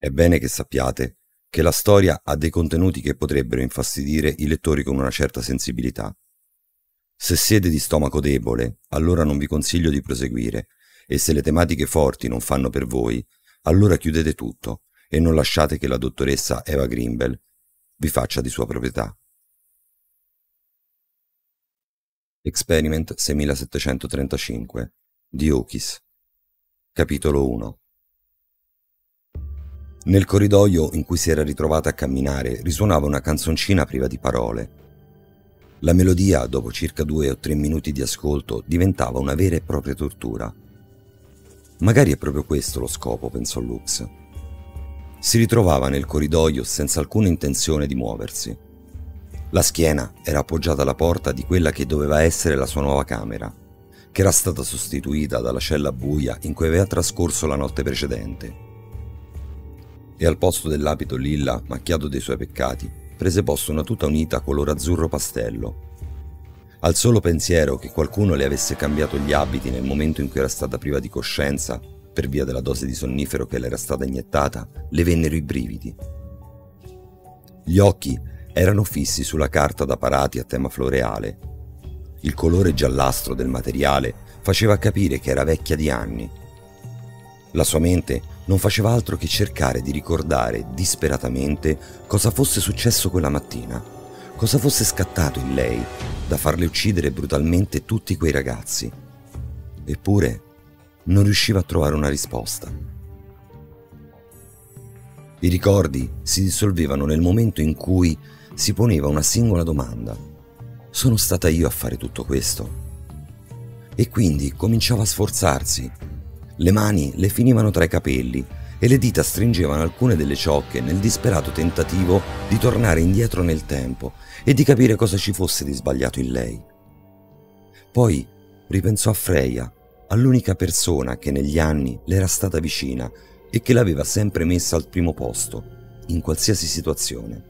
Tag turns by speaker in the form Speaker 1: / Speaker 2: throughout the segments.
Speaker 1: È bene che sappiate che la storia ha dei contenuti che potrebbero infastidire i lettori con una certa sensibilità. Se siete di stomaco debole, allora non vi consiglio di proseguire, e se le tematiche forti non fanno per voi, allora chiudete tutto e non lasciate che la dottoressa Eva Greenbell vi faccia di sua proprietà. Experiment 6735 di Hawkes. Capitolo 1. Nel corridoio in cui si era ritrovata a camminare risuonava una canzoncina priva di parole. La melodia, dopo circa 2 o 3 minuti di ascolto, diventava una vera e propria tortura. Magari è proprio questo lo scopo, pensò Lux. Si ritrovava nel corridoio senza alcuna intenzione di muoversi. La schiena era appoggiata alla porta di quella che doveva essere la sua nuova camera, che era stata sostituita dalla cella buia in cui aveva trascorso la notte precedente. E al posto dell'abito lilla macchiato dei suoi peccati, prese posto una tuta unita color azzurro pastello. Al solo pensiero che qualcuno le avesse cambiato gli abiti nel momento in cui era stata priva di coscienza, per via della dose di sonnifero che le era stata iniettata, le vennero i brividi. Gli occhi erano fissi sulla carta da parati a tema floreale. Il colore giallastro del materiale faceva capire che era vecchia di anni. La sua mente non faceva altro che cercare di ricordare disperatamente cosa fosse successo quella mattina, cosa fosse scattato in lei da farle uccidere brutalmente tutti quei ragazzi. Eppure non riusciva a trovare una risposta. I ricordi si dissolvevano nel momento in cui si poneva una singola domanda: sono stata io a fare tutto questo? E quindi cominciava a sforzarsi. Le mani le finivano tra i capelli e le dita stringevano alcune delle ciocche nel disperato tentativo di tornare indietro nel tempo e di capire cosa ci fosse di sbagliato in lei. Poi ripensò a Freya, all'unica persona che negli anni le era stata vicina e che l'aveva sempre messa al primo posto, in qualsiasi situazione.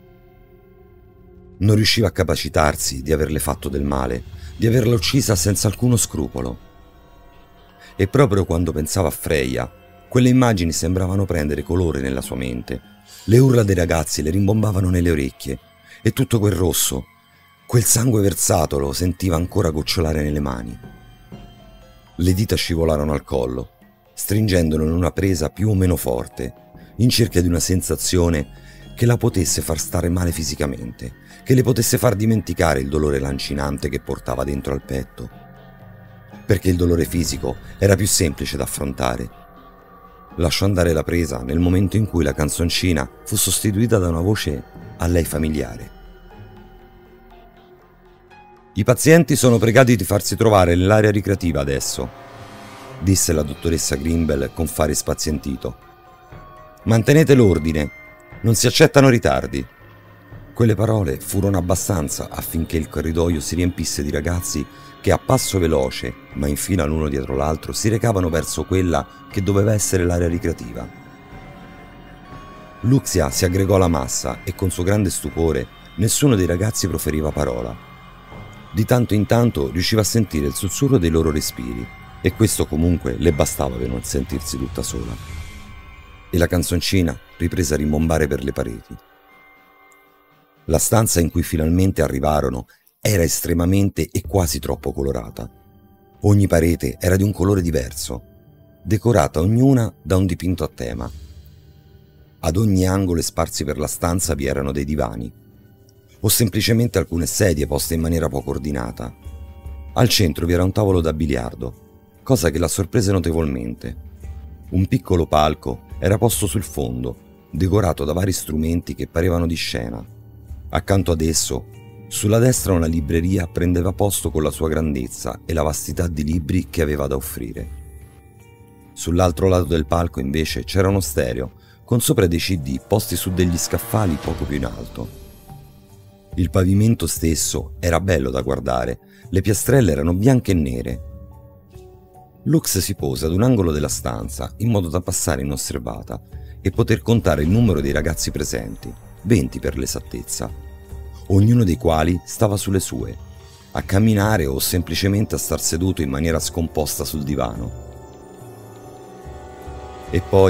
Speaker 1: Non riusciva a capacitarsi di averle fatto del male, di averla uccisa senza alcuno scrupolo. E proprio quando pensava a Freya, quelle immagini sembravano prendere colore nella sua mente. Le urla dei ragazzi le rimbombavano nelle orecchie e tutto quel rosso, quel sangue versato lo sentiva ancora gocciolare nelle mani. Le dita scivolarono al collo, stringendolo in una presa più o meno forte, in cerca di una sensazione che la potesse far stare male fisicamente, che le potesse far dimenticare il dolore lancinante che portava dentro al petto. Perché il dolore fisico era più semplice da affrontare. Lasciò andare la presa nel momento in cui la canzoncina fu sostituita da una voce a lei familiare. I pazienti sono pregati di farsi trovare nell'area ricreativa adesso, disse la dottoressa Greenbell con fare spazientito. Mantenete l'ordine, non si accettano ritardi. Quelle parole furono abbastanza affinché il corridoio si riempisse di ragazzi che a passo veloce, ma in fila l'uno dietro l'altro, si recavano verso quella che doveva essere l'area ricreativa. Luxia si aggregò alla massa e con suo grande stupore nessuno dei ragazzi proferiva parola. Di tanto in tanto riusciva a sentire il sussurro dei loro respiri e questo comunque le bastava per non sentirsi tutta sola. E la canzoncina riprese a rimbombare per le pareti. La stanza in cui finalmente arrivarono era estremamente e quasi troppo colorata. Ogni parete era di un colore diverso, decorata ognuna da un dipinto a tema. Ad ogni angolo e sparsi per la stanza vi erano dei divani, o semplicemente alcune sedie poste in maniera poco ordinata. Al centro vi era un tavolo da biliardo, cosa che la sorprese notevolmente. Un piccolo palco era posto sul fondo, decorato da vari strumenti che parevano di scena. Accanto ad esso, sulla destra una libreria prendeva posto con la sua grandezza e la vastità di libri che aveva da offrire. Sull'altro lato del palco invece c'era uno stereo, con sopra dei CD posti su degli scaffali poco più in alto. Il pavimento stesso era bello da guardare, le piastrelle erano bianche e nere. Lux si pose ad un angolo della stanza in modo da passare inosservata e poter contare il numero dei ragazzi presenti, 20 per l'esattezza, ognuno dei quali stava sulle sue, a camminare o semplicemente a star seduto in maniera scomposta sul divano. E poi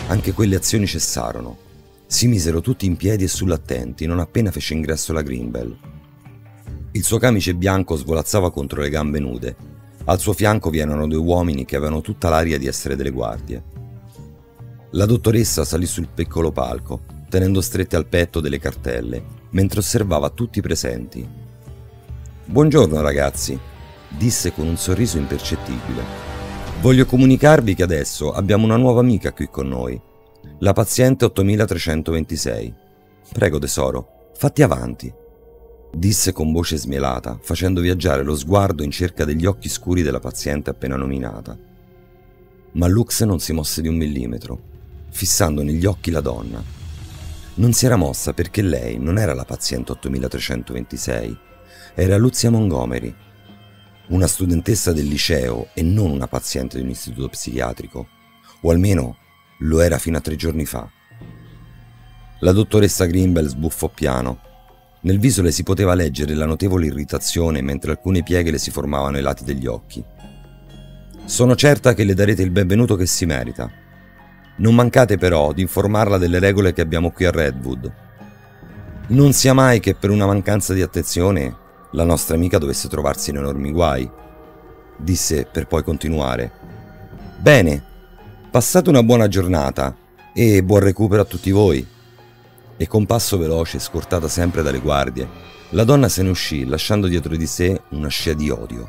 Speaker 1: Anche quelle azioni cessarono. Si misero tutti in piedi e sull'attenti non appena fece ingresso la Greenbelt. Il suo camice bianco svolazzava contro le gambe nude. Al suo fianco vi erano 2 uomini che avevano tutta l'aria di essere delle guardie. La dottoressa salì sul piccolo palco, tenendo strette al petto delle cartelle, mentre osservava tutti i presenti. «Buongiorno ragazzi», disse con un sorriso impercettibile. «Voglio comunicarvi che adesso abbiamo una nuova amica qui con noi, la paziente 8326. Prego tesoro, fatti avanti», disse con voce smielata, facendo viaggiare lo sguardo in cerca degli occhi scuri della paziente appena nominata. Ma Lux non si mosse di 1 millimetro, fissando negli occhi la donna. Non si era mossa perché lei non era la paziente 8326, era Luzia Montgomery, una studentessa del liceo e non una paziente di un istituto psichiatrico, o almeno lo era fino a 3 giorni fa. La dottoressa Greenbelt sbuffò piano. Nel viso le si poteva leggere la notevole irritazione mentre alcune pieghe le si formavano ai lati degli occhi. «Sono certa che le darete il benvenuto che si merita. Non mancate però di informarla delle regole che abbiamo qui a Redwood. Non sia mai che per una mancanza di attenzione la nostra amica dovesse trovarsi in enormi guai», disse per poi continuare. «Bene, passate una buona giornata e buon recupero a tutti voi». E con passo veloce, scortata sempre dalle guardie, la donna se ne uscì lasciando dietro di sé una scia di odio.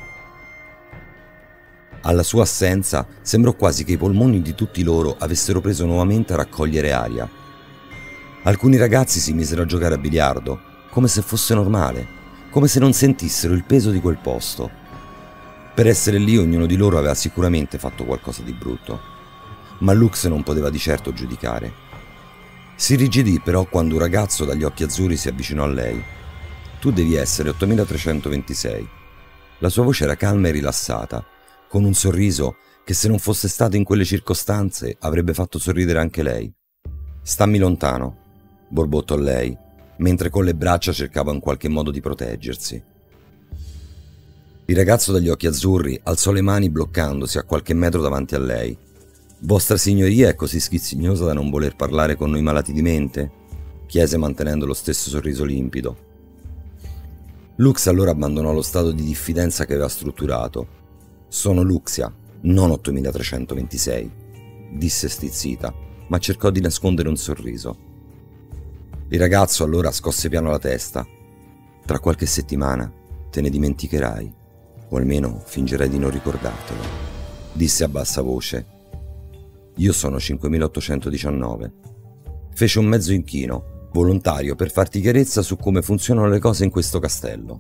Speaker 1: Alla sua assenza sembrò quasi che i polmoni di tutti loro avessero preso nuovamente a raccogliere aria. Alcuni ragazzi si misero a giocare a biliardo, come se fosse normale, come se non sentissero il peso di quel posto. Per essere lì ognuno di loro aveva sicuramente fatto qualcosa di brutto, ma Lux non poteva di certo giudicare. Si irrigidì però quando un ragazzo dagli occhi azzurri si avvicinò a lei. «Tu devi essere 8326». La sua voce era calma e rilassata, con un sorriso che se non fosse stato in quelle circostanze avrebbe fatto sorridere anche lei. «Stammi lontano», borbottò lei, mentre con le braccia cercava in qualche modo di proteggersi. Il ragazzo dagli occhi azzurri alzò le mani bloccandosi a qualche metro davanti a lei. «Vostra signoria è così schizzignosa da non voler parlare con noi malati di mente?» chiese mantenendo lo stesso sorriso limpido. Lux allora abbandonò lo stato di diffidenza che aveva strutturato. «Sono Luxia, non 8326», disse stizzita, ma cercò di nascondere un sorriso. Il ragazzo allora scosse piano la testa. «Tra qualche settimana te ne dimenticherai, o almeno fingerai di non ricordartelo», disse a bassa voce. «Io sono 5819. Fece un mezzo inchino, volontario, per farti chiarezza su come funzionano le cose in questo castello».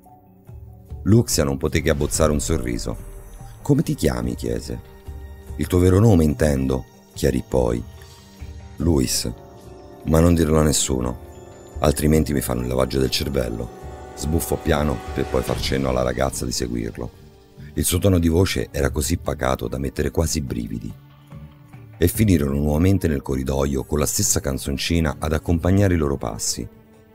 Speaker 1: Luxia non poté che abbozzare un sorriso. «Come ti chiami?» chiese. «Il tuo vero nome, intendo», chiarì poi. «Louis, ma non dirlo a nessuno, altrimenti mi fanno il lavaggio del cervello», sbuffò piano per poi far cenno alla ragazza di seguirlo. Il suo tono di voce era così pacato da mettere quasi i brividi. E finirono nuovamente nel corridoio con la stessa canzoncina ad accompagnare i loro passi.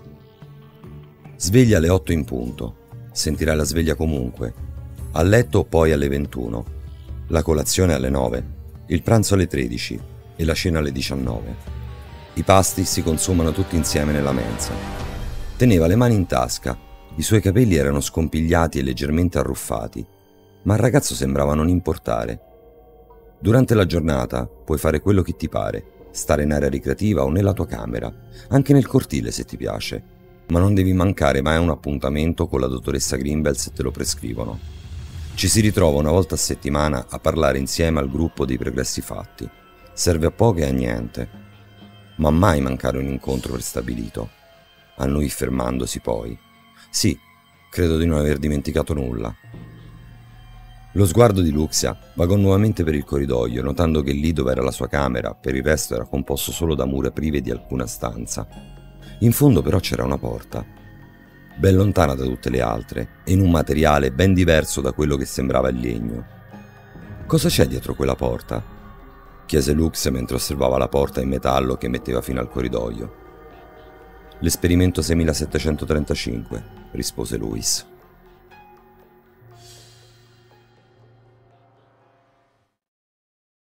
Speaker 1: «Sveglia alle 8 in punto, sentirai la sveglia comunque. A letto poi alle 21, la colazione alle 9, il pranzo alle 13 e la cena alle 19. I pasti si consumano tutti insieme nella mensa». Teneva le mani in tasca, i suoi capelli erano scompigliati e leggermente arruffati, ma al ragazzo sembrava non importare. «Durante la giornata puoi fare quello che ti pare, stare in area ricreativa o nella tua camera, anche nel cortile se ti piace, ma non devi mancare mai a un appuntamento con la dottoressa Greenbelt se te lo prescrivono. Ci si ritrova una volta a settimana a parlare insieme al gruppo dei progressi fatti. Serve a poco e a niente. Ma mai mancare un incontro prestabilito», annui fermandosi poi. «Sì, credo di non aver dimenticato nulla». Lo sguardo di Luxia vagò nuovamente per il corridoio, notando che lì dove era la sua camera, per il resto era composto solo da mura prive di alcuna stanza. In fondo però c'era una porta, ben lontana da tutte le altre, e in un materiale ben diverso da quello che sembrava il legno. «Cosa c'è dietro quella porta?» chiese Lux mentre osservava la porta in metallo che metteva fino al corridoio. «L'esperimento 6735», rispose Louis.